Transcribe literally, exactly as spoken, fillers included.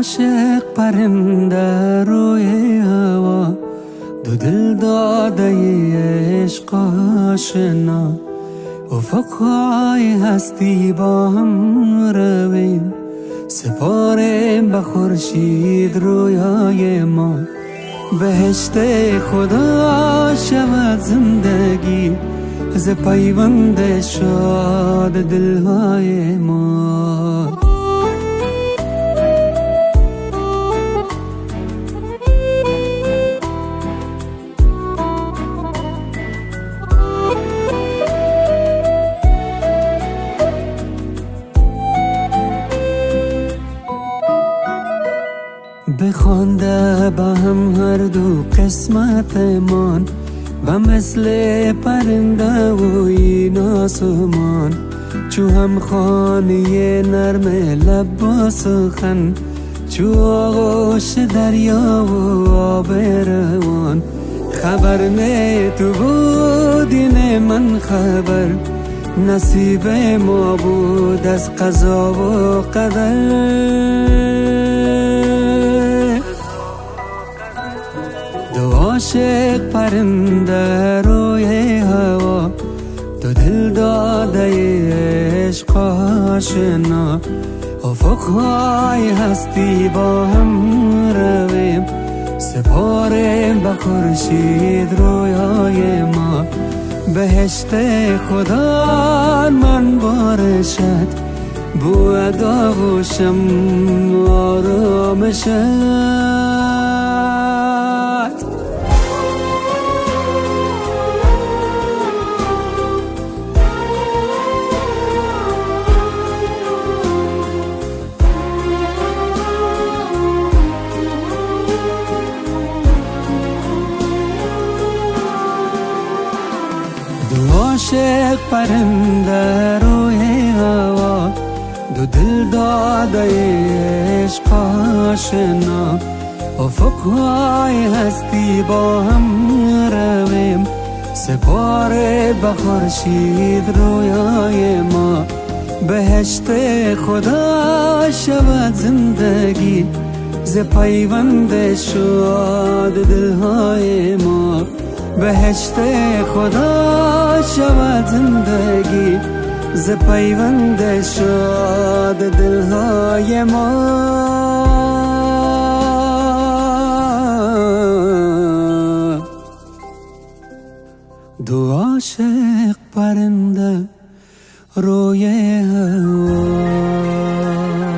عاشق پرنده روی هوا، دو دل داده عشق آشنا، افقهای هستی با هم رویم، سپاریم به خورشید رویای ما. بهشت خدا شود زندگی ز پیوند شاد دلهای ما. بخوانده به هم هر دو قسمتمان، و مثل پرنده و این آسمان، چو هم خانه نرم لب با سخن، چو آغوش دریا و آب روان. خبر نه تو بودی نه من خبر، نصیب ما بود از قضا و قدر. دو عاشق پرنده روی هوا، دو دل داده عشق آشنا، افقهای هستی با هم رویم، سپاریم به خورشید رویای ما. بهشت خدا من بارشد، بود آغوشم آرامشد. دو عاشق پرنده روی هوا، دو دل داده عشق آشنا، افقهای هستی با هم رویم، سپاره به خورشید رویای ما. بهشت خدا شود زندگی ز پیوند شاد دلهای ما. بهشت خدا شود زندگی ز پیوند شاد دلهای ما. دو عاشق پرنده روی هوا.